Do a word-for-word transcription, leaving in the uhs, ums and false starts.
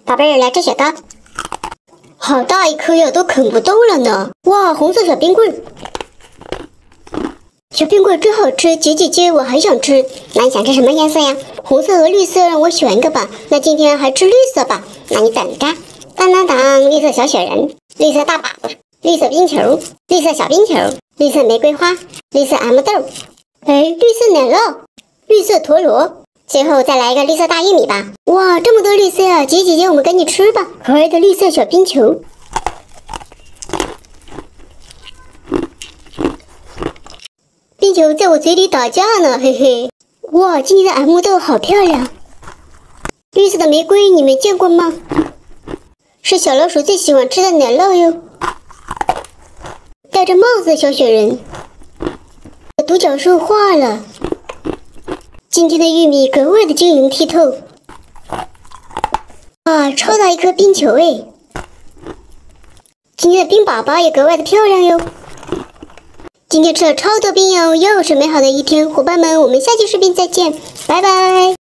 宝贝儿，来这雪糕。好大一颗呀，都啃不动了呢。哇，红色小冰棍儿，小冰棍儿真好吃，姐姐姐，我还想吃。那你想吃什么颜色呀？红色和绿色，让我选一个吧。那今天还吃绿色吧。那你等着。当当当，绿色小雪人，绿色大粑粑，绿色冰球，绿色小冰球，绿色玫瑰花，绿色 M 豆，哎，绿色奶酪，绿色陀螺，最后再来一个绿色大玉米吧。哇，这么多绿色啊！姐姐姐，我们赶紧吃吧。可爱的绿色小冰球。冰球在我嘴里打架呢，嘿嘿。哇，今天的 M 豆好漂亮。绿色的玫瑰，你们见过吗？是小老鼠最喜欢吃的奶酪哟。戴着帽子的小雪人，独角兽化了。今天的玉米格外的晶莹剔透。啊，超大一颗冰球哎！今天的冰宝宝也格外的漂亮哟。今天吃了超多冰哟，又是美好的一天，伙伴们，我们下期视频再见，拜拜。